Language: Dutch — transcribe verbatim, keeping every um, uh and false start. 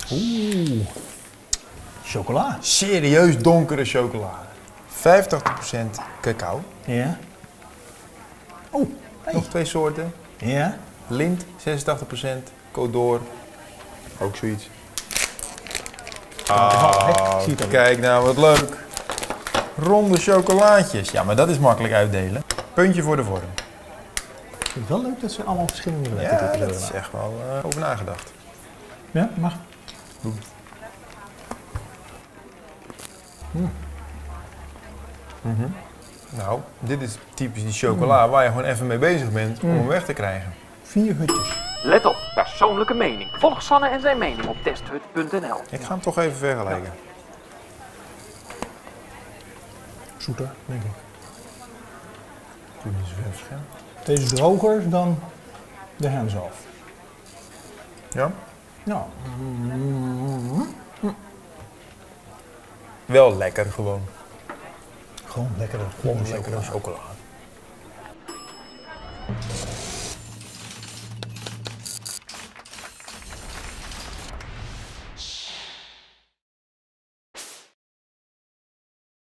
Oeh. Chocola. Serieus donkere chocolade. vijftig procent cacao. Ja. Oh, hey. Nog twee soorten. Ja. Lint, zesentachtig procent. Côte d'Or, ook zoiets. Ah, Zie je het al. kijk nou wat leuk. Ronde chocolaatjes. Ja, maar dat is makkelijk uitdelen. Puntje voor de vorm. Ik vind het wel leuk dat ze allemaal verschillende Ja, lettertypes dat hebben. is echt wel uh, over nagedacht. Ja, mag. Mm. Mm-hmm. Nou, dit is typisch die chocola waar je gewoon even mee bezig bent om Mm. hem weg te krijgen. Vier hutjes. Let op, persoonlijke mening. Volg Sanne en zijn mening op testhut punt n l. Ik ga hem toch even vergelijken. Zoeter, denk ik. Doe niet zoveel verschil. Deze is droger dan de hen zelf. Ja? Ja. Wel lekker gewoon. Gewoon lekkere, gewoon lekkere Lekkere chocolade.